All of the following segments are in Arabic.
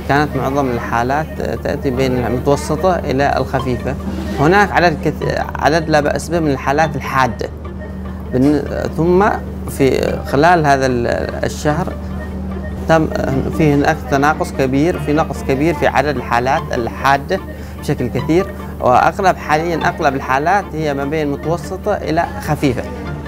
كانت معظم الحالات تأتي بين المتوسطة إلى الخفيفة. هناك عدد لا بأس به من الحالات الحادة. ثم في خلال هذا الشهر تم فيه هناك نقص كبير في عدد الحالات الحادة بشكل كثير، حاليا أغلب الحالات هي ما بين متوسطة إلى خفيفة.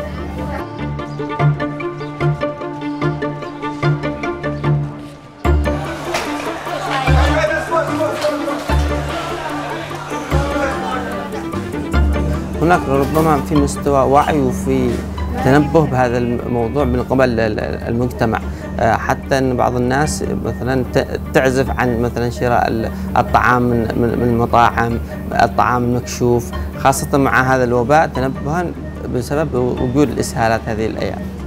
هناك ربما في مستوى وعي وفي تنبه بهذا الموضوع من قبل المجتمع، حتى ان بعض الناس مثلا تعزف عن مثلا شراء الطعام من المطاعم، الطعام المكشوف، خاصة مع هذا الوباء تنبها بسبب وجود الإسهالات هذه الأيام.